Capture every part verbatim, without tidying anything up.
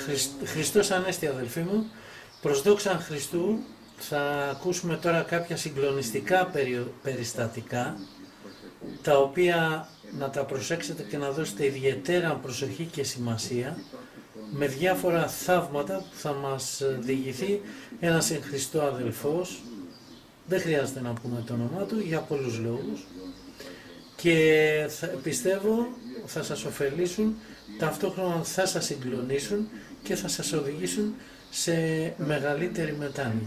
Χριστός Ανέστη, αδελφοί μου. Προς δόξαν Χριστού θα ακούσουμε τώρα κάποια συγκλονιστικά περιστατικά, τα οποία να τα προσέξετε και να δώσετε ιδιαίτερα προσοχή και σημασία, με διάφορα θαύματα που θα μας διηγηθεί ένας εν Χριστώ αδελφός. Δεν χρειάζεται να πούμε το όνομά του για πολλούς λόγους, και θα, πιστεύω θα σας ωφελήσουν, ταυτόχρονα θα σας συγκλονίσουν και θα σας οδηγήσουν σε μεγαλύτερη μετάνοια.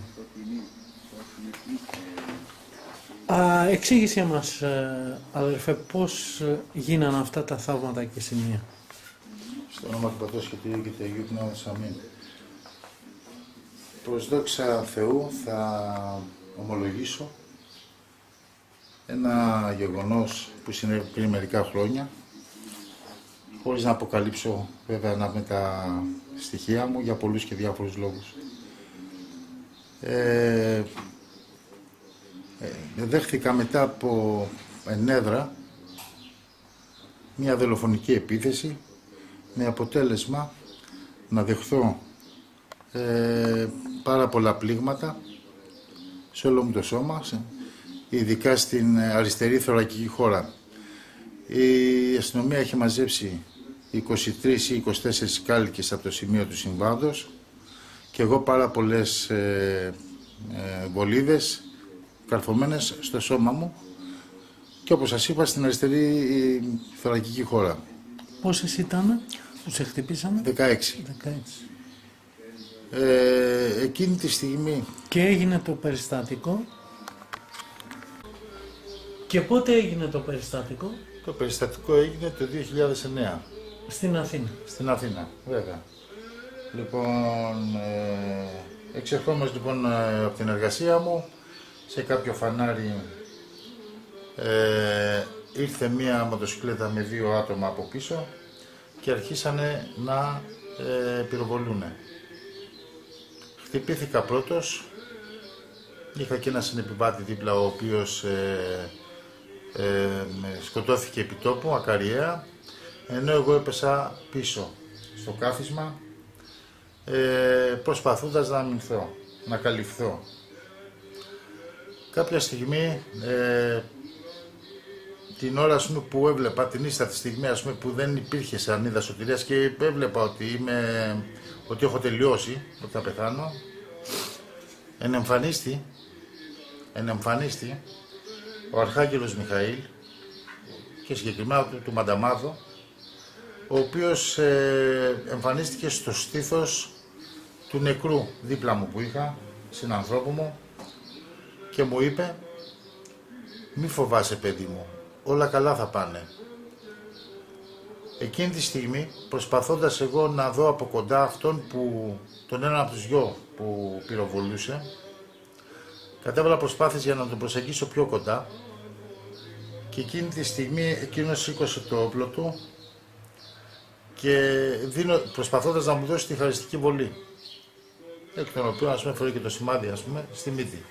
Α, εξήγησέ μας, αδελφέ, πώς γίνανε αυτά τα θαύματα και σημεία. Στο όνομα του Πατρός και του Υιού και του Αγίου Πνεύματος, αμήν. Προς δόξα Θεού θα ομολογήσω ένα γεγονός που συνέβη πριν μερικά χρόνια, χωρίς να αποκαλύψω βέβαια να με τα στοιχεία μου, για πολλούς και διάφορους λόγους. Ε, ε, δέχθηκα μετά από ενέδρα μια δολοφονική επίθεση, με αποτέλεσμα να δεχθώ ε, πάρα πολλά πλήγματα σε όλο μου το σώμα, ειδικά στην αριστερή θωρακική χώρα. Η αστυνομία έχει μαζέψει είκοσι τρεις ή είκοσι τέσσερις κάλικες από το σημείο του συμβάντος και εγώ πάρα πολλές ε, ε, βολίδες καρφωμένες στο σώμα μου και, όπως σας είπα, στην αριστερή θωρακική χώρα. Πόσες ήταν που σε χτυπήσαμε? δεκαέξι. δεκαέξι. Ε, εκείνη τη στιγμή... Και έγινε το περιστατικό. Και πότε έγινε το περιστατικό? Το περιστατικό έγινε το δύο χιλιάδες εννέα. Στην Αθήνα. Στην Αθήνα, βέβαια. Λοιπόν, ε, εξερχόμαστε λοιπόν από την εργασία μου, σε κάποιο φανάρι ε, ήρθε μία μοτοσυκλέτα με δύο άτομα από πίσω και αρχίσανε να ε, πυροβολούνε. Χτυπήθηκα πρώτος, είχα και ένα συνεπιβάτη δίπλα, ο οποίος ε, ε, σκοτώθηκε επί τόπου, ακαριέα, ενώ εγώ έπεσα πίσω στο κάθισμα, ε, προσπαθώντας να αμυνθώ, να καλυφθώ. Κάποια στιγμή, ε, την ώρα ας πούμε, που έβλεπα, την ίστατη στιγμή ας πούμε, που δεν υπήρχε σανίδα σωτηρίας και έβλεπα ότι, είμαι, ότι έχω τελειώσει, ότι θα πεθάνω, ενεμφανίστη, ενεμφανίστη ο Αρχάγγελος Μιχαήλ και συγκεκριμένα του, του Μανταμάδο, ο οποίος ε, εμφανίστηκε στο στήθος του νεκρού δίπλα μου που είχα, συνανθρώπου μου, και μου είπε: «Μη φοβάσαι, παιδί μου, όλα καλά θα πάνε». Εκείνη τη στιγμή, προσπαθώντας εγώ να δω από κοντά αυτόν που, τον έναν από τους δυο που πυροβολούσε, κατέβαλα προσπάθειες για να τον προσεγγίσω πιο κοντά και εκείνη τη στιγμή εκείνος σήκωσε το όπλο του και δίνω, προσπαθώντας να μου δώσει τη χαριστική βολή, εκ των οποίων ας πούμε φορεί και το σημάδι ας πούμε στη μύτη.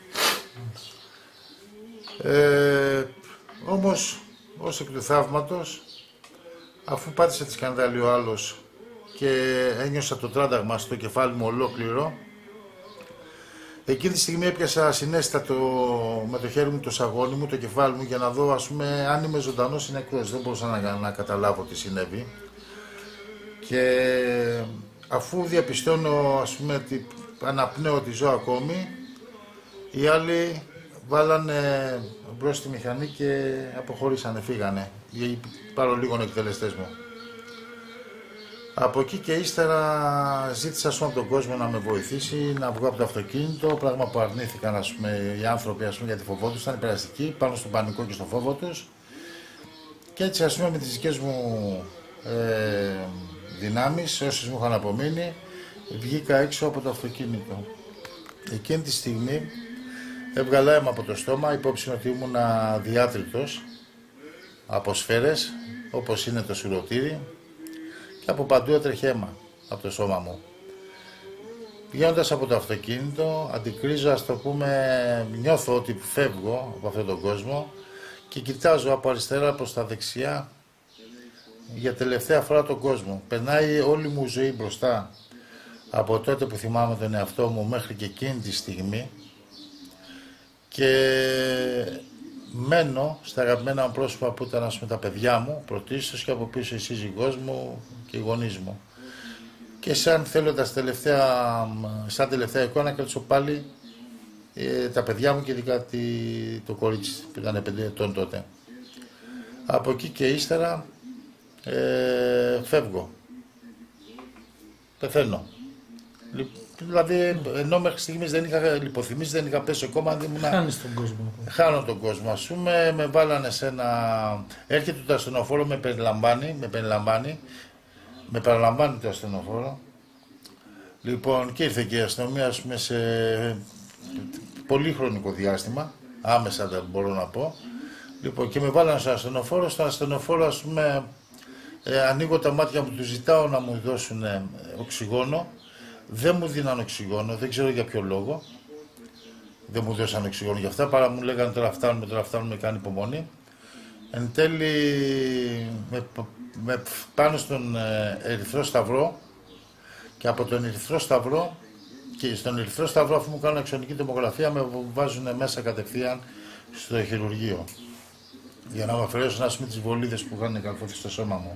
Ε, όμως ως εκ του θαύματος, αφού πάτησε τη σκανδάλη ο άλλος και ένιωσα το τράνταγμα στο κεφάλι μου ολόκληρο, εκείνη τη στιγμή έπιασα συνέστατο με το χέρι μου το σαγόνι μου, το κεφάλι μου, για να δω ας πούμε αν είμαι ζωντανός ή νεκρός. Δεν μπορούσα να, να καταλάβω τι συνέβη. Και αφού διαπιστώνω ας πούμε ότι αναπνέω ότι ζω ακόμη, οι άλλοι βάλανε μπρος τη μηχανή και αποχωρήσανε, φύγανε, πάρω λίγων εκτελεστές μου. Από εκεί και ύστερα ζήτησα ας πούμε, από τον κόσμο να με βοηθήσει να βγω από το αυτοκίνητο, πράγμα που αρνήθηκαν ας πούμε, οι άνθρωποι ας πούμε, γιατί φοβόντουσαν, ήταν περαστικοί, πάνω στον πανικό και στο φόβο τους. Και έτσι ας πούμε με τις δικές μου ε, δυνάμεις, όσες μου είχαν απομείνει, βγήκα έξω από το αυτοκίνητο. Εκείνη τη στιγμή έβγαλα αίμα από το στόμα, υπόψη ότι ήμουν διάτριτος από σφαίρες, όπως είναι το σουρωτήρι, και από παντού έτρεχε αίμα από το σώμα μου. Βγαίνοντας από το αυτοκίνητο, αντικρίζω, ας το πούμε, νιώθω ότι φεύγω από αυτόν τον κόσμο και κοιτάζω από αριστερά προς τα δεξιά για τελευταία φορά τον κόσμο. Περνάει όλη μου η ζωή μπροστά από τότε που θυμάμαι τον εαυτό μου μέχρι και εκείνη τη στιγμή, και μένω στα αγαπημένα μου πρόσωπα που ήταν, ας πούμε, τα παιδιά μου πρωτίστως, και από πίσω η σύζυγός μου και οι γονείς μου. Και σαν θέλοντας τελευταία, σαν τελευταία εικόνα, κρατήσω πάλι ε, τα παιδιά μου και ειδικά τη, το κορίτσι που ήταν πέντε ετών τότε. Από εκεί και ύστερα ε, φεύγω. Πεθαίνω. Δηλαδή, ενώ μέχρι στιγμής δεν είχα λιποθυμήσει, δεν είχα πέσει κόμμα, δεν ήμουν. Χάνεις τον κόσμο. Χάνω τον κόσμο, ας πούμε, με βάλανε σε ένα. Έρχεται το ασθενοφόρο, με περιλαμβάνει, με περιλαμβάνει, με παραλαμβάνει το ασθενοφόρο. Λοιπόν, και ήρθε και η αστυνομία, ας πούμε, σε πολύ χρονικό διάστημα, άμεσα δεν μπορώ να πω. Λοιπόν, και με βάλανε στο ασθενοφόρο. Στο ασθενοφόρο, ας πούμε, ε, ανοίγω τα μάτια μου, του ζητάω να μου δώσουν ε, οξυγόνο. Δεν μου δίναν οξυγόνο, δεν ξέρω για ποιο λόγο. Δεν μου δώσαν οξυγόνο για αυτά, παρά μου λέγανε τώρα φτάνουμε, τώρα φτάνουμε, κάνει υπομονή. Εν τέλει, με, με, πάνω στον ε, Ερυθρό Σταυρό, και από τον Ερυθρό Σταυρό, και στον Ερυθρό Σταυρό, αφού μου κάνουν αξονική τομογραφία, με βάζουν μέσα κατευθείαν στο χειρουργείο. Για να μου αφαιρέσουν, ας πούμε, τις βολίδες που είχαν καρφωθεί στο σώμα μου.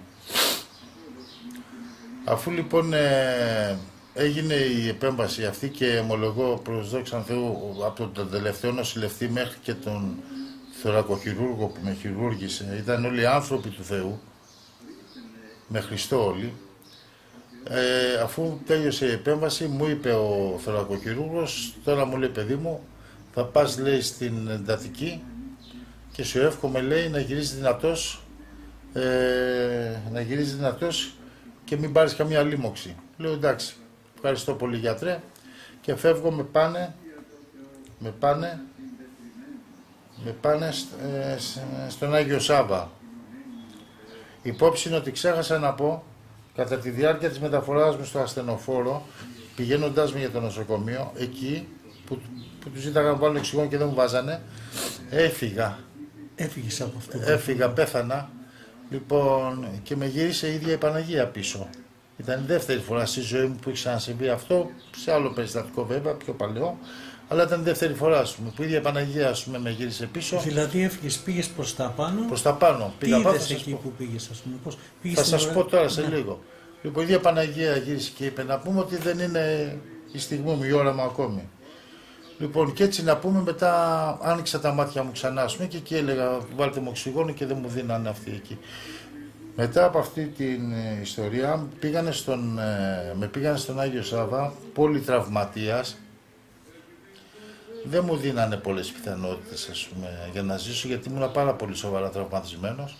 Αφού λοιπόν ε, έγινε η επέμβαση αυτή, και ομολογώ προς δόξαν Θεού, από τον τελευταίο νοσηλευτή μέχρι και τον θωρακοχειρούργο που με χειρούργησε, ήταν όλοι άνθρωποι του Θεού, με Χριστό όλοι. Ε, αφού τέλειωσε η επέμβαση, μου είπε ο θωρακοχειρούργος, τώρα μου λέει, παιδί μου, θα πας, λέει, στην εντατική και σου εύχομαι, λέει, να γυρίσεις δυνατός, ε, να γυρίσεις δυνατός και μην πάρεις καμία λίμωξη. Λέω, εντάξει, ευχαριστώ πολύ, γιατρέ, και φεύγω, με πάνε, με πάνε, με πάνε ε, στον Άγιο Σάββα. Υπόψη είναι ότι ξέχασα να πω, κατά τη διάρκεια της μεταφοράς μου στο ασθενοφόρο, πηγαίνοντάς μου για το νοσοκομείο, εκεί που, που τους ζήταγα να βάλουν οξυγόνο και δεν μου βάζανε, έφυγα. Έφυγες από αυτό. Έφυγα, πέθανα. Λοιπόν, και με γύρισε η ίδια η Παναγία πίσω. Ήταν η δεύτερη φορά στη ζωή μου που είχε ξανασυμβεί αυτό, σε άλλο περιστατικό βέβαια, πιο παλαιό, αλλά ήταν η δεύτερη φορά, ας πούμε, που η ίδια η Παναγία, ας πούμε, με γύρισε πίσω. Δηλαδή έφυγες, πήγες προς τα πάνω. Προς τα πάνω. Τι Πήγα πάνω, είδες εκεί που πήγες, ας πούμε, πώς πήγες? Θα σας πω τώρα σε ναι. λίγο. Λοιπόν, η ίδια Παναγία γύρισε και είπε να πούμε ότι δεν είναι η στιγμή μου, η ώρα μου ακόμη. Λοιπόν, και έτσι να πούμε, μετά άνοιξα τα μάτια μου ξανά, ας πούμε, και εκεί έλεγα βάλτε μου οξυγόνο και δεν μου δίνανε αυτοί εκεί. Μετά από αυτή την ε, ιστορία πήγανε στον, ε, με πήγανε στον Άγιο Σάββα, πολυτραυματίας. Δεν μου δίνανε πολλές πιθανότητες, ας πούμε, για να ζήσω, γιατί ήμουν πάρα πολύ σοβαρά τραυματισμένος.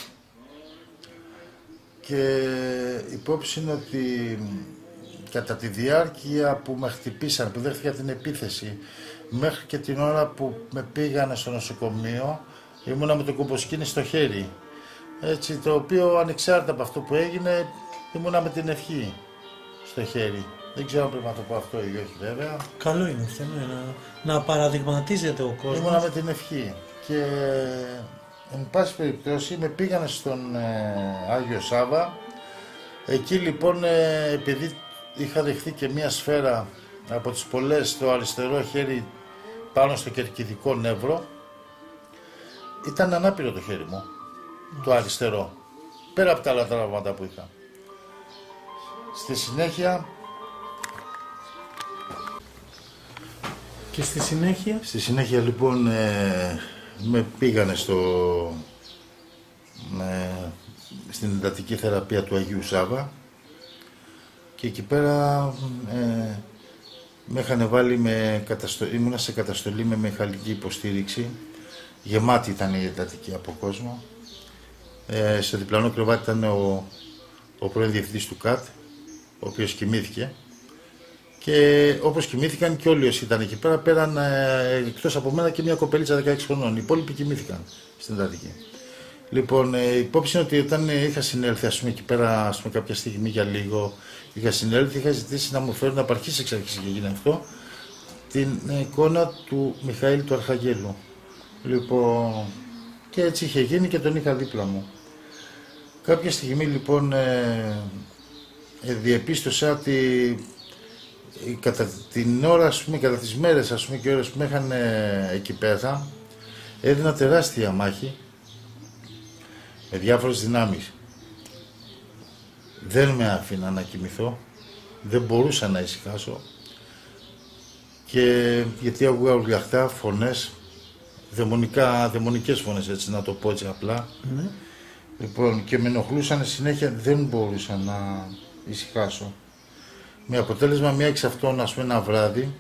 Και υπόψη είναι ότι κατά τη διάρκεια που με χτυπήσαν, που δέχτηκα την επίθεση, μέχρι και την ώρα που με πήγανε στο νοσοκομείο, ήμουνα με το κομποσκίνη στο χέρι. Έτσι, το οποίο ανεξάρτητα από αυτό που έγινε, ήμουνα με την ευχή στο χέρι. Δεν ξέρω αν πρέπει να το πω αυτό ή όχι, βέβαια. Καλό είναι αυτό, ναι, να, να παραδειγματίζεται ο κόσμος. Ήμουνα με την ευχή. Και εν πάση περιπτώσει με πήγανε στον ε, Άγιο Σάββα. Εκεί λοιπόν, ε, επειδή είχα δεχθεί και μία σφαίρα από τις πολλές στο αριστερό χέρι πάνω στο κερκιδικό νεύρο, ήταν ανάπηρο το χέρι μου, το αριστερό, πέρα από τα άλλα τραύματα που είχα. Στη συνέχεια... Και στη συνέχεια... Στη συνέχεια λοιπόν ε, με πήγανε στο, ε, στην εντατική θεραπεία του Αγίου Σάββα, και εκεί πέρα ε, με είχαν βάλει, με καταστο... ήμουνα σε καταστολή με μηχανική υποστήριξη, γεμάτη ήταν η εντατική από κόσμο. Ε, στο διπλανό κρεβάτι ήταν ο, ο πρώην διευθυντής του ΚΑΤ, ο οποίος κοιμήθηκε, και όπως κοιμήθηκαν και όλοι όσοι ήταν εκεί πέρα, πέραν ε, εκτός από μένα και μια κοπελίτσα δεκαέξι χρονών. Οι υπόλοιποι κοιμήθηκαν στην εντατική. Λοιπόν, ε, υπόψη είναι ότι όταν ε, είχα συνέλθει, ας πούμε, εκεί πέρα, ας πούμε, κάποια στιγμή για λίγο, είχα συνέλθει, είχα ζητήσει να μου φέρουν από αρχής εξ αρχής και γίνει αυτό, την ε, εικόνα του Μιχαήλ του Αρχαγγέλου. Λοιπόν, και έτσι είχε γίνει και τον είχα δίπλα μου. Κάποια στιγμή λοιπόν ε, ε, διεπίστωσα ότι κατά την ώρα, ας πούμε, κατά τις μέρες, ας πούμε, και ώρες που με είχαν ε, εκεί πέρα, έδινα τεράστια μάχη με διάφορες δυνάμεις. Δεν με άφηνα να κοιμηθώ, δεν μπορούσα να ησυχάσω, και γιατί άκουγα ουρλιαχτά φωνές, δαιμονικά, δαιμονικές φωνές, έτσι να το πω έτσι απλά. Ναι. Λοιπόν, και με ενοχλούσαν συνέχεια, δεν μπορούσα να ησυχάσω. Με αποτέλεσμα μία εξ αυτών, ας πούμε, ένα βράδυ,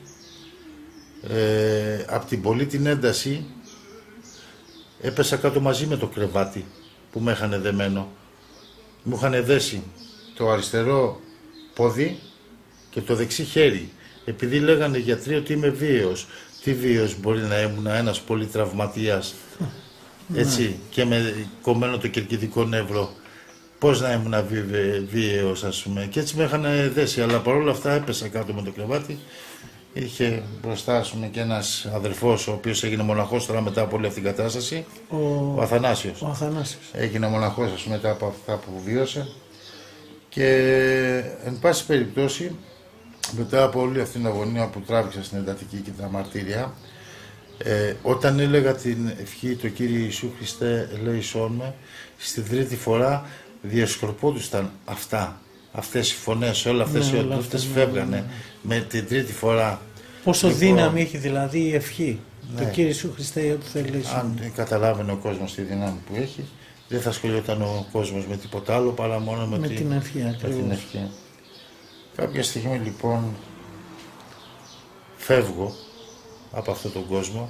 ε, από την πολύ την ένταση, έπεσα κάτω μαζί με το κρεβάτι που με είχαν δεμένο. Μου είχαν δέσει το αριστερό πόδι και το δεξί χέρι. Επειδή λέγανε οι γιατροί ότι είμαι βίαιος. Τι βίαιος μπορεί να ήμουν, ένας πολύ τραυματίας, έτσι, και με κομμένο το κερκιδικό νεύρο. Πώς να ήμουν βίαιος, ας πούμε. Και έτσι με είχαν δέσει, αλλά παρόλα αυτά έπεσα κάτω με το κρεβάτι. Είχε μπροστά, ας πούμε, και ένας αδερφός, ο οποίος έγινε μοναχός τώρα μετά από όλη αυτή την κατάσταση. Ο, ο Αθανάσιος. Ο Αθανάσιος. Έγινε μοναχός, ας πούμε, μετά από αυτά που βίωσε. Και εν πάση περιπτώσει, μετά από όλη αυτή την αγωνία που τράβηξα στην εντατική και τα μαρτύρια, ε, όταν έλεγα την ευχή το Κύριε Ιησού Χριστέ ελέησόν με, στην τρίτη φορά διασκορπόντουσαν αυτά, αυτές οι φωνές, όλα αυτές ναι, οι οντότητες φεύγανε, ναι, ναι, με την τρίτη φορά. Πόσο λοιπόν, δύναμη έχει δηλαδή η ευχή, ναι, το Κύριε Ιησού Χριστέ ότι θα ελέησόν. Αν καταλάβαινε ο κόσμος τη δύναμη που έχει, δεν θα ασχολιόταν ο κόσμος με τίποτα άλλο παρά μόνο με, με τη, την ευχή. Με την ευχή. Κάποια στιγμή λοιπόν φεύγω από αυτόν τον κόσμο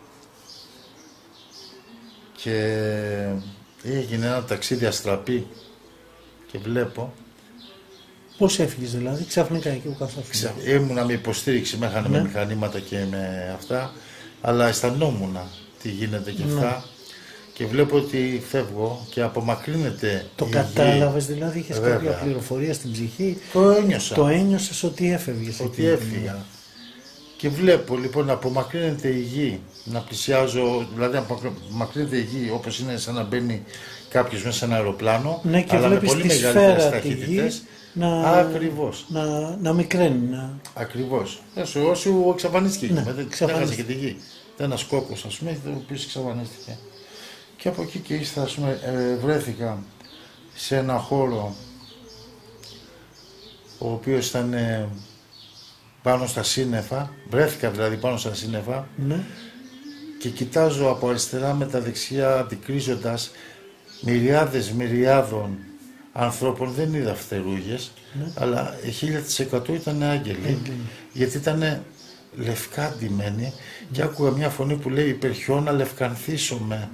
και έγινε ένα ταξίδι αστραπή και βλέπω. Πώς έφυγες δηλαδή, ξαφνικά εκεί που καθόφυγες? Ήμουνα με υποστήριξη, με είχαν, ναι, με μηχανήματα και με αυτά, αλλά αισθανόμουνα τι γίνεται και αυτά. Ναι. Και βλέπω ότι φεύγω και απομακρύνεται. Το η κατάλαβες γη. δηλαδή, είχες Βέβαια. κάποια πληροφορία στην ψυχή? Το ένιωσα. Το ένιωσες ότι έφευγες? Ότι έφυγα. Και βλέπω λοιπόν να απομακρύνεται η γη, να πλησιάζω, δηλαδή να απομακρύνεται η γη όπως είναι σαν να μπαίνει κάποιος μέσα σε ένα αεροπλάνο, ναι, και αλλά με βλέπεις πολύ τη μεγαλύτερες σφαίρα τη γη να, Ακριβώς. να, να μικραίνει. Να... Ακριβώς. Όσο, όσο εξαφανίστηκε, ναι, δεν έχασε και τη γη. Ήταν ένας κόκκος, ας πούμε, ο οποίος εξαφανίστηκε. Και από εκεί και ύστερα, ας πούμε, ε, βρέθηκα σε ένα χώρο ο οποίος ήταν ε, πάνω στα σύννεφα, βρέθηκα δηλαδή πάνω στα σύννεφα, ναι, και κοιτάζω από αριστερά με τα δεξιά αντικρίζοντας μυριάδες μυριάδων ανθρώπων, δεν είδα φτερούγες, ναι, αλλά χίλια τοις εκατό ήταν άγγελοι, mm. γιατί ήταν λευκά ντυμένοι, mm. και άκουγα μια φωνή που λέει «Υπερχιώνα λευκανθήσομαι».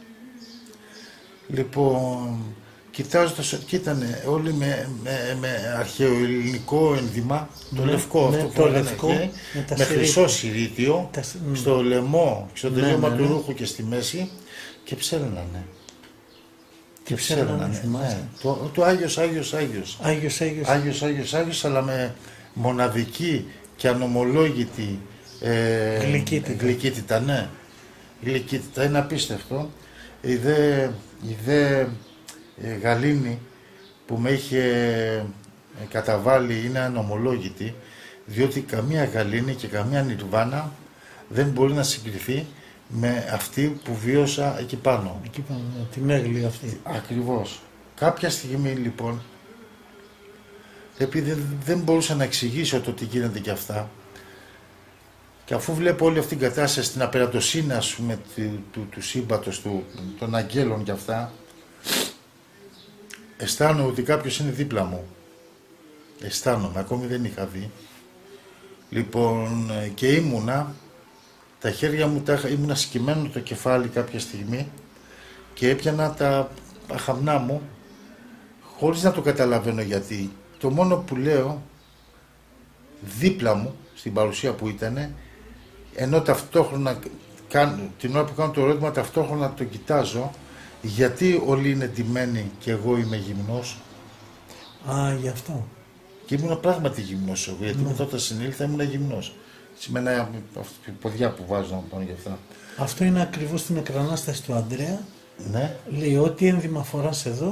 Λοιπόν, κοιτάζοντας ότι ήταν όλοι με, με, με αρχαιοελληνικό ένδυμα, το ναι, λευκό, ναι, αυτό που λέγανε εκεί, με, με χρυσό συρίτιο, τα... στο λαιμό, στο τελείωμα ναι, ναι, ναι, του ρούχου και στη μέση, και ψέρνανε. Και ψέρνανε, ναι. Το, το Άγιος, Άγιος, Άγιος. Άγιος, Άγιος. Άγιος, Άγιος, Άγιος, αλλά με μοναδική και ανομολόγητη ε, γλυκύτητα. γλυκύτητα, ναι. Γλυκύτητα, είναι απίστευτο. Η δε, η δε ε, γαλήνη που με είχε ε, καταβάλει είναι ανομολόγητη, διότι καμία γαλήνη και καμία νιρβάνα δεν μπορεί να συγκριθεί με αυτή που βίωσα εκεί πάνω. Εκεί πάνω, τη μέγλη αυτή. Ακριβώς. Κάποια στιγμή λοιπόν, επειδή δεν μπορούσα να εξηγήσω το τι γίνεται και αυτά, και αφού βλέπω όλη αυτή την κατάσταση, την απερατοσύνη, ας πούμε, του, του, του σύμπατος, του, των αγγέλων και αυτά, αισθάνομαι ότι κάποιος είναι δίπλα μου. Αισθάνομαι, ακόμη δεν είχα δει. Λοιπόν, και ήμουνα, τα χέρια μου, τα, ήμουνα σκυμμένο το κεφάλι κάποια στιγμή και έπιανα τα αχαμνά μου, χωρίς να το καταλαβαίνω γιατί. Το μόνο που λέω, δίπλα μου, στην παρουσία που ήτανε, ενώ ταυτόχρονα, την ώρα που κάνω το ερώτημα, ταυτόχρονα το κοιτάζω, γιατί όλοι είναι ντυμένοι και εγώ είμαι γυμνός. Α, γι' αυτό. Και ήμουν πράγματι γυμνός εγώ, γιατί ναι. μετά όταν συνήλθα ήμουν γυμνός. Σημαίνει αυτή ποδιά που βάζω να πάνω γι' αυτά. Αυτό είναι ακριβώς την εκρανάσταση του Ανδρέα. Ναι. Λέει ό,τι ένδυμα φοράς εδώ,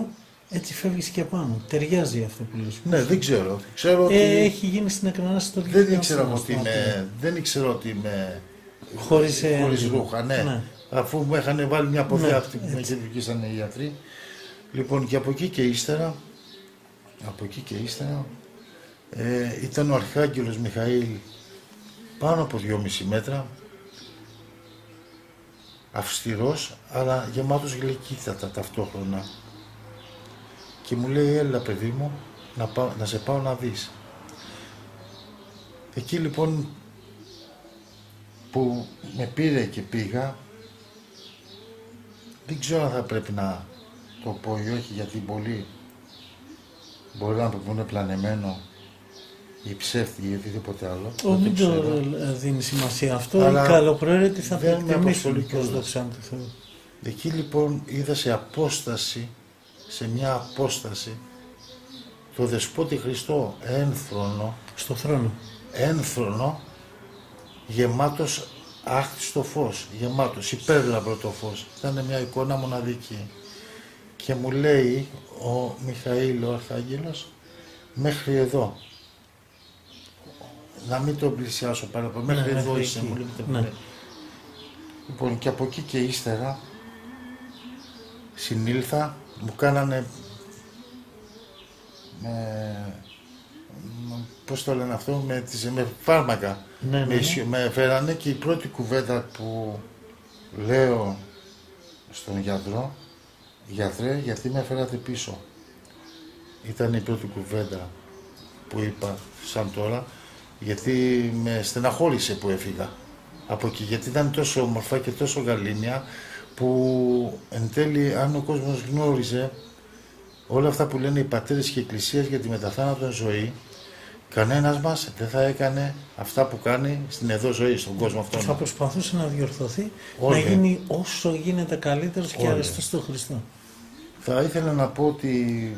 Έτσι φεύγεις και πάνω. Ταιριάζει αυτό που λες. Ναι, δεν ξέρω. ξέρω ε, ότι... Έχει γίνει στην εκρανάση το Δεν ήξερα ότι είμαι, δεν ήξερα ότι είμαι χωρίς, χωρίς ρούχα, ναι. ναι. Αφού μου είχαν βάλει μια ποδιά, ναι, αυτή που με χειρουργήσαν οι γιατροί. Λοιπόν, και από εκεί και ύστερα, από εκεί και ύστερα, ε, ήταν ο Αρχάγγελος Μιχαήλ πάνω από δυόμιση μέτρα, αυστηρός, αλλά γεμάτος γλυκύτατα ταυτόχρονα. Και μου λέει, έλα παιδί μου, να, πάω, να σε πάω να δεις. Εκεί λοιπόν που με πήρε και πήγα, δεν ξέρω αν θα πρέπει να το πω ή όχι, γιατί πολλοί μπορεί να το πούνε πλανεμένο ή ψεύτη ή οτιδήποτε άλλο. Όχι, μην το δίνει σημασία αυτό. Αλλά οι καλοπροαίρετοι θα το εκτιμήσουν προς δόξα του Θεού. Εκεί λοιπόν είδα σε απόσταση, σε μια απόσταση, το Δεσπότη Χριστό ένθρονο, στο θρόνο, ένθρονο, γεμάτος άχτιστο φως, γεμάτος, υπέρλαμπρο το φως. Ήταν μια εικόνα μοναδική. Και μου λέει ο Μιχαήλ ο Αρχάγγελος, μέχρι εδώ. Να μην τον πλησιάσω παραπάνω, μέχρι ναι, εδώ ναι, είσαι, μου λέει. Ναι. Λοιπόν, και από εκεί και ύστερα συνήλθα, μου κάνανε με, πώς το λένε αυτό, με, τις, με φάρμακα. Ναι, ναι, ναι. Με, με φέρανε και η πρώτη κουβέντα που λέω στον γιατρό, γιατρέ, γιατί με φέρατε πίσω. Ήταν η πρώτη κουβέντα που είπα σαν τώρα, γιατί με στεναχώρησε που έφυγα από εκεί, γιατί ήταν τόσο όμορφα και τόσο γαλήνια, που εν τέλει αν ο κόσμος γνώριζε όλα αυτά που λένε οι πατέρες και οι εκκλησίες για τη μεταθάνατον ζωή, κανένας μας δεν θα έκανε αυτά που κάνει στην εδώ ζωή, στον κόσμο αυτόν. Θα προσπαθούσε να διορθωθεί, Όλε. να γίνει όσο γίνεται καλύτερος και αρεστός στον Χριστό. Θα ήθελα να πω ότι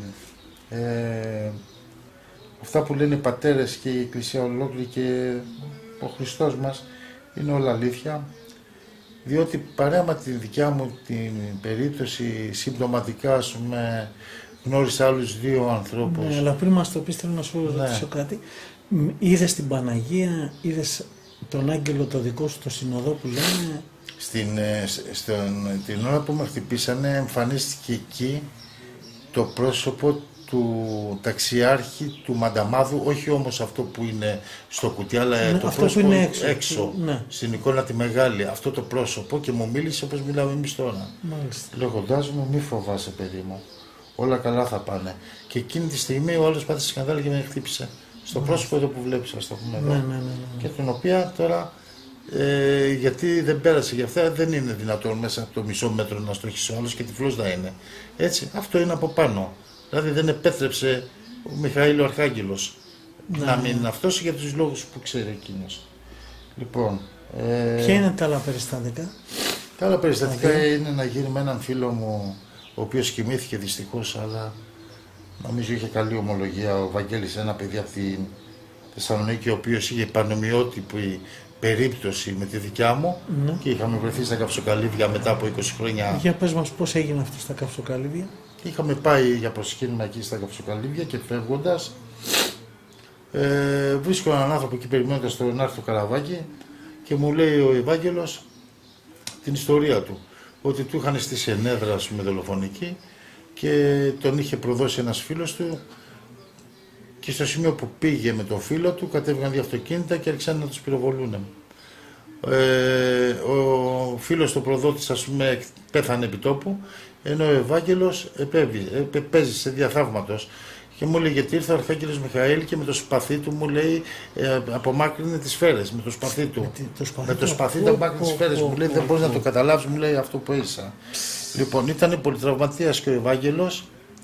ε, αυτά που λένε οι πατέρες και η εκκλησία ολόκληρη και ο Χριστός μας είναι όλα αλήθεια, διότι παρέα με τη δικιά μου την περίπτωση συμπτωματικά, ας πούμε, γνώρισα άλλους δύο ανθρώπους. Ναι, αλλά πριν μας το πεις, θέλω να σου ρωτήσω ναι. κάτι. Είδες την Παναγία, είδες τον άγγελο το δικό σου, το συνοδό που λένε. Στην, στην, την ώρα που με χτυπήσανε εμφανίστηκε εκεί το πρόσωπο του ταξιάρχη του Μανταμάδου, όχι όμως αυτό που είναι στο κουτί, αλλά ναι, το αυτό πρόσωπο που είναι έξω, έξω ναι. στην εικόνα τη μεγάλη, αυτό το πρόσωπο, και μου μίλησε όπως μιλάμε εμείς τώρα. Μάλιστα. Λέγοντάς μου, μη φοβάσαι παιδί μου, όλα καλά θα πάνε. Και εκείνη τη στιγμή ο άλλος πάτησε σκανδάλι και με χτύπησε. Στο Μάλιστα. πρόσωπο εδώ που βλέπεις, ας το πούμε εδώ. Ναι, ναι, ναι, ναι, ναι. Και την οποία τώρα, ε, γιατί δεν πέρασε για αυτά, δεν είναι δυνατόν μέσα από το μισό μέτρο να στοχίσει ο άλλος και τυφλός να είναι. Έτσι, αυτό είναι από πάνω. Δηλαδή δεν επέτρεψε ο Μιχαήλ ο Αρχάγγελος ναι, να μην είναι αυτός για τους λόγους που ξέρει εκείνος. Λοιπόν, ε, ποια είναι τα άλλα περιστατικά? Τα άλλα περιστατικά okay. είναι να γίνει με έναν φίλο μου, ο οποίος κοιμήθηκε δυστυχώς, αλλά νομίζω είχε καλή ομολογία, ο Βαγγέλης, ένα παιδί από τη Θεσσαλονίκη, ο οποίος είχε πανομοιότυπη περίπτωση με τη δικιά μου ναι. και είχαμε βρεθεί στα Καυσοκαλύβια μετά από είκοσι χρόνια. Για πες μας πώς έγινε αυτό στα Καυσοκαλύβια. Είχαμε πάει για προσκύνημα εκεί στα Καυσοκαλύβια και φεύγοντας ε, βρίσκω έναν άνθρωπο εκεί περιμένοντας τον να έρθει το καραβάκι και μου λέει ο Ευάγγελος την ιστορία του, ότι του είχαν στήσει ενέδρα, ας πούμε, δολοφονική και τον είχε προδώσει ένας φίλος του και στο σημείο που πήγε με τον φίλο του κατέβηκαν δύο αυτοκίνητα και άρχισαν να τους πυροβολούν. Ε, ο φίλος του προδότης, ας πούμε, πέθανε επί τόπου, ενώ ο Ευάγγελος επέζησε διαθαύματος. Και μου λέει, γιατί ήρθε ο Αρχάγγελος Μιχαήλ και με το σπαθί του μου λέει ε, απομάκρυνε τις σφαίρες με το σπαθί του. Με το σπαθί, με το σπαθί του απομάκρυνε τις σφαίρες. Μου λέει, δεν μπορείς να το καταλάβεις, μου λέει, αυτό που έζησα. Λοιπόν, ήταν πολυτραυματίας και ο Ευάγγελος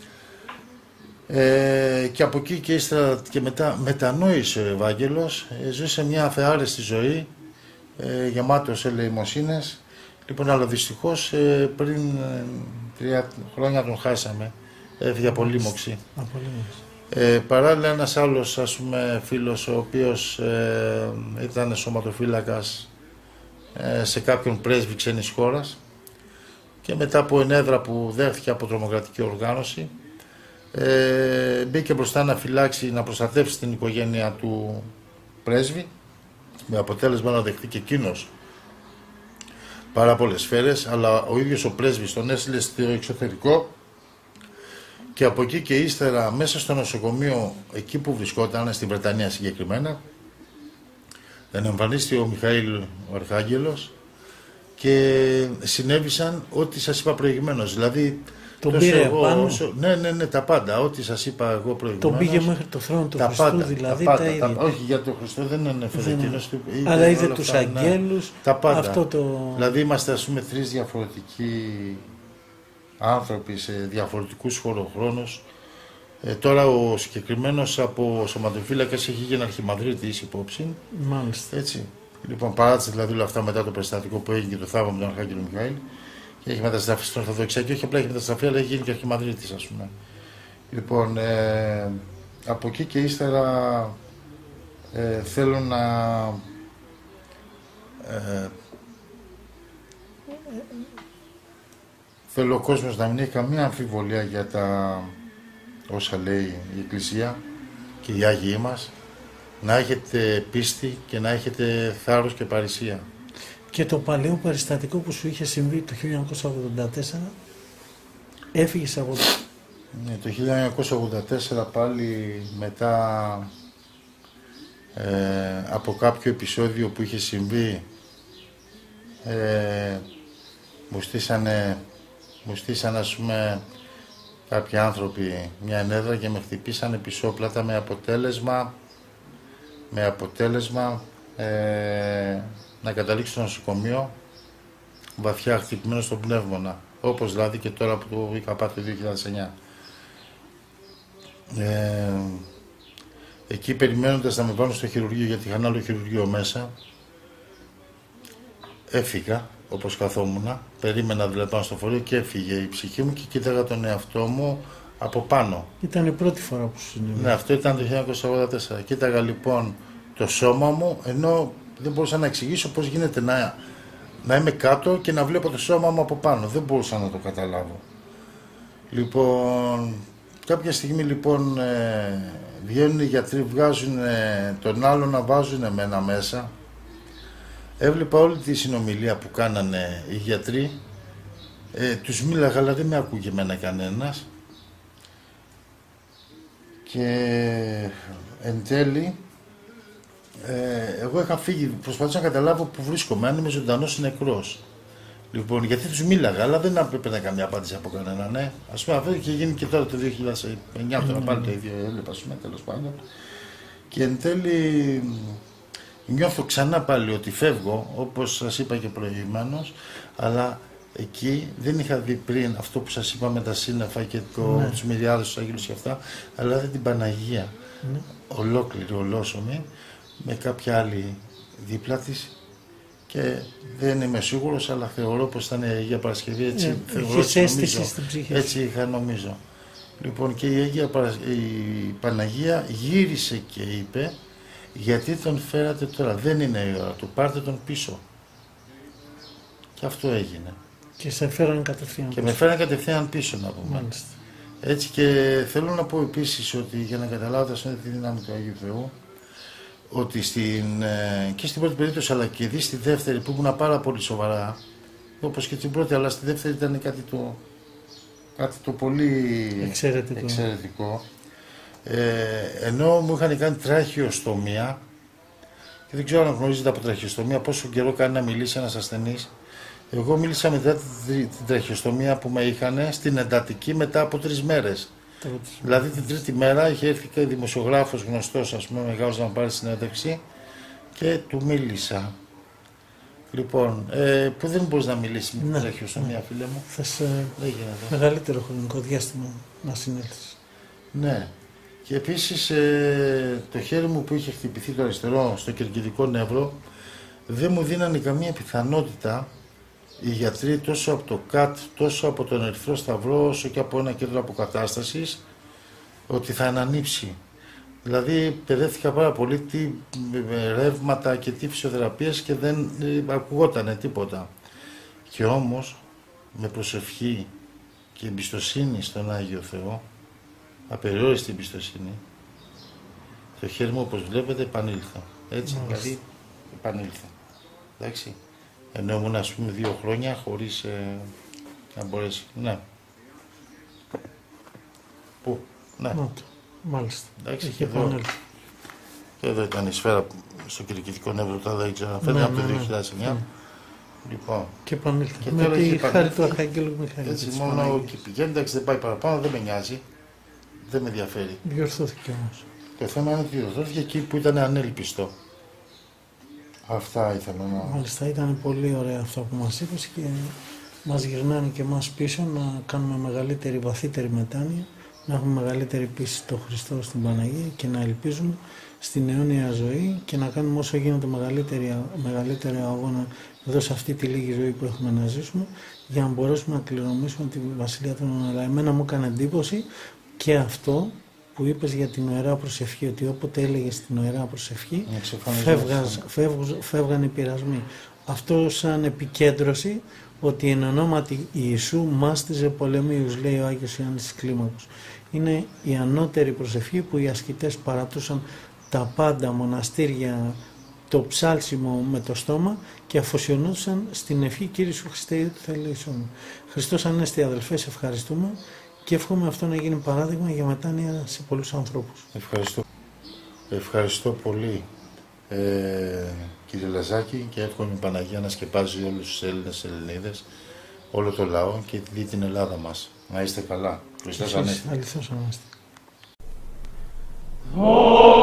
ε, και από εκεί και ύστερα και μετά μετανόησε ο Ευάγγελος, ε, ζούσε μια αφεάρεστη ζωή, ε, γεμάτος ελεημοσύνες. Λοιπόν, αλλά δυστυχώς ε, πριν ε, τρία χρόνια τον χάσαμε. Έφυγε από λίμωξη. Ε, παράλληλα ένας άλλος, ας πούμε, φίλος, ο οποίος ε, ήταν σωματοφύλακας ε, σε κάποιον πρέσβη ξένης χώρας και μετά από ενέδρα που δέχθηκε από τρομοκρατική οργάνωση Ε, μπήκε μπροστά να φυλάξει, να προστατεύσει την οικογένεια του πρέσβη, με αποτέλεσμα να δεχτεί και εκείνος πάρα πολλές σφαίρες, αλλά ο ίδιος ο πρέσβης τον έστειλε στο εξωτερικό και από εκεί και ύστερα μέσα στο νοσοκομείο εκεί που βρισκόταν, στη Βρετανία συγκεκριμένα, εμφανίστηκε ο Μιχαήλ ο Αρχάγγελος και συνέβησαν ό,τι σας είπα προηγουμένως. Δηλαδή, τον πήρε εγώ, πάνω. Όσο, ναι, ναι, ναι, τα πάντα. Ό,τι σας είπα εγώ προηγουμένως. Τον πήγε μέχρι το θρόνο του τα Χριστού, πάντα, δηλαδή τα τα, πάντα, ίδια. Τα, όχι για τον Χριστό δεν ανέφερε εκείνος. Αλλά είδε τους αγγέλους. Ναι, τα πάντα. Αυτό το... Δηλαδή είμαστε ας πούμε τρεις διαφορετικοί άνθρωποι σε διαφορετικούς χωροχρόνους. Ε, τώρα ο συγκεκριμένος από σωματοφύλακας έχει γίνει αρχιμανδρίτης υπόψη. Μάλιστα. Έτσι. Λοιπόν, παράτησε δηλαδή όλα αυτά μετά το περιστατικό που έγινε και το θαύμα με τον Αρχάγγελο Μιχαήλ και έχει μεταστραφεί στην Ορθοδοξία και όχι απλά έχει μεταστραφεί, αλλά έχει γίνει και αρχιμανδρίτης, ας πούμε. Λοιπόν, ε, από εκεί και ύστερα ε, θέλω να ε, θέλω ο κόσμος να μην έχει καμία αμφιβολία για τα όσα λέει η Εκκλησία και οι Άγιοι μας, να έχετε πίστη και να έχετε θάρρος και παρησία. Και το παλαιό περιστατικό που σου είχε συμβεί το χίλια εννιακόσια ογδόντα τέσσερα, έφυγες από... Ναι, το χίλια εννιακόσια ογδόντα τέσσερα πάλι μετά ε, από κάποιο επεισόδιο που είχε συμβεί ε, μου στήσανε, μου στήσανε ας πούμε κάποιοι άνθρωποι μια ενέδρα και με χτυπήσανε πισόπλατα με αποτέλεσμα με αποτέλεσμα ε, να καταλήξω στο νοσοκομείο βαθιά χτυπημένο στον πνεύμονα, όπως δηλαδή και τώρα που το είχα πάθει το δύο χιλιάδες εννιά. Ε, εκεί περιμένοντας να με βάλουν στο χειρουργείο, γιατί είχαν άλλο χειρουργείο μέσα, έφυγα όπως καθόμουνα, περίμενα δηλαδή πάνω στο φορείο και έφυγε η ψυχή μου και κοίταγα τον εαυτό μου από πάνω. Ήταν η πρώτη φορά που συνέβη. Ναι, αυτό ήταν το χίλια εννιακόσια ογδόντα τέσσερα. Κοίταγα λοιπόν το σώμα μου, ενώ δεν μπορούσα να εξηγήσω πώς γίνεται να, να είμαι κάτω και να βλέπω το σώμα μου από πάνω. Δεν μπορούσα να το καταλάβω. Λοιπόν, κάποια στιγμή λοιπόν ε, βγαίνουν οι γιατροί, βγάζουν ε, τον άλλο να βάζουν εμένα μέσα. Έβλεπα όλη τη συνομιλία που κάνανε οι γιατροί. Ε, τους μίλαγα, αλλά δεν με ακούγε εμένα κανένας. Και εν τέλει, ε, εγώ είχα φύγει, προσπαθούσα να καταλάβω που βρίσκομαι, αν είμαι ζωντανός ή νεκρός. Λοιπόν, γιατί τους μίλαγα, αλλά δεν έπαιρνα καμία απάντηση από κανένα, ναι. Ας πούμε, αυτό είχε γίνει και τώρα το δύο χιλιάδες εννιά, τώρα πάλι το ίδιο έβλεπα, ας πούμε, τέλος πάντων. Και εν τέλει, νιώθω ξανά πάλι ότι φεύγω, όπως σας είπα και προηγουμένως, αλλά εκεί δεν είχα δει πριν αυτό που σας είπα με τα σύννεφα και το, ναι. τους μυριάδες, τους Αγγέλους και αυτά, αλλά είδα την Παναγία, ναι. ολόκληρη, ολόσωμη, με κάποια άλλη δίπλα της και δεν είμαι σίγουρος, αλλά θεωρώ πως ήταν η Αγία Παρασκευή, έτσι, ναι, θεωρώ, έτσι, νομίζω, έτσι είχα νομίζω. Λοιπόν, και η Αγία Παρασ... η Παναγία γύρισε και είπε, γιατί τον φέρατε τώρα, δεν είναι η ώρα του, πάρτε τον πίσω. Και αυτό έγινε. Και σε φέραν κατευθείαν Και πίσω. με φέραν κατευθείαν πίσω, να πούμε. Μάλιστα. Έτσι, και θέλω να πω επίσης ότι για να καταλάβετε τη δύναμη του Αγίου Θεού, ότι στην, και στην πρώτη περίπτωση αλλά και δει στη δεύτερη που ήμουν πάρα πολύ σοβαρά, όπως και την πρώτη, αλλά στη δεύτερη ήταν κάτι το, κάτι το πολύ εξαιρετικό. εξαιρετικό. Ε, ενώ μου είχαν κάνει τραχιοστομία, και δεν ξέρω αν γνωρίζετε από τραχιοστομία πόσο καιρό κάνει να μιλήσει ένας ασθενής. Εγώ μίλησα μετά την τραχιοστομία που με είχαν στην εντατική μετά από τρεις μέρες. Τρίτης. Δηλαδή την τρίτη μέρα είχε έρθει και δημοσιογράφος γνωστός, ας πούμε, μεγάλος, να μου πάρει συνέντευξη και του μίλησα. Λοιπόν, ε, που δεν μπορείς να μιλήσεις με την τραχιοστομία, φίλε μου. Θα σε μεγαλύτερο χρονικό διάστημα να συνέλθεις. Ναι. Και επίσης ε, το χέρι μου που είχε χτυπηθεί το αριστερό στο κερκιδικό νεύρο, δεν μου δίνανε καμία πιθανότητα οι γιατροί τόσο από το ΚΑΤ, τόσο από τον Ερυθρό Σταυρό, όσο και από ένα κέντρο αποκατάστασης, ότι θα ανανύψει. Δηλαδή παιδεύτηκα πάρα πολύ τι ρεύματα και τι φυσιοθεραπείες και δεν ακουγότανε τίποτα. Και όμως με προσευχή και εμπιστοσύνη στον Άγιο Θεό, απεριόριστη εμπιστοσύνη. Το χέρι μου, όπως βλέπετε, επανήλθα. Έτσι, Μάλιστα. δηλαδή, επανήλθα. Εντάξει. Ενώ ήμουν, ας πούμε, δύο χρόνια χωρίς ε, να μπορέσει. Ναι. Πού, ναι. Να το. Μάλιστα. Εντάξει, Έχει και εδώ, επανέλθει. και εδώ ήταν η σφαίρα στο κυρικητικό νεύρο, τώρα δεν ξέρω, Ναι, φαίνεται από το ναι, ναι. δύο χιλιάδες εννιά. Ναι. Λοιπόν, Και επανήλθε. Και Με τώρα τη έχει χάρη επανέλθει. του Αρχαγγέλου Μιχαήλ. έτσι της μόνο Παναγίας. και πηγαίνει, εντάξει, δεν πάει παραπάνω, δεν με νοιάζει. Δεν με ενδιαφέρει. Διορθώθηκε όμως. Το θέμα είναι ότι διορθώθηκε εκεί που ήταν ανέλπιστο. Αυτά ήθελα να. Μάλιστα, ήταν πολύ ωραία αυτά που μας είπες και μας γυρνάνε και εμάς πίσω να κάνουμε μεγαλύτερη, βαθύτερη μετάνοια, να έχουμε μεγαλύτερη πίστη στο Χριστό, στην Παναγία και να ελπίζουμε στην αιώνια ζωή και να κάνουμε όσο γίνεται μεγαλύτερη, μεγαλύτερο αγώνα εδώ σε αυτή τη λίγη ζωή που έχουμε να ζήσουμε για να μπορέσουμε να κληρονομήσουμε τη Βασιλεία των Αιώνων. Αλλά εμένα μου έκανε εντύπωση και αυτό που είπες για την Ιερά Προσευχή, ότι όποτε έλεγες την Ιερά Προσευχή φεύγαζ, φεύγουν, φεύγαν οι πειρασμοί. Αυτό σαν επικέντρωση ότι εν ονόματι Ιησού μάστιζε πολεμίους, λέει ο Άγιος Ιωάννης της Κλίμακος. Είναι η ανώτερη προσευχή που οι ασκητές παρατούσαν τα πάντα, μοναστήρια, το ψάλσιμο με το στόμα και αφοσιωνόντουσαν στην ευχή Κύριε Σου Χριστέ του θελήσεων. Χριστός Ανέστη αδελφέ, σε ευχαριστούμε και εύχομαι αυτό να γίνει παράδειγμα για μετάνοια σε πολλούς ανθρώπους. Ευχαριστώ. Ευχαριστώ πολύ ε, κύριε Λαζάκη και εύχομαι η Παναγία να σκεπάζει όλους τους Έλληνες, Ελληνίδες, όλο το λαό και δει την Ελλάδα μας. Να είστε καλά. Χριστός Ανέστη. Αληθώς Ανέστη. Oh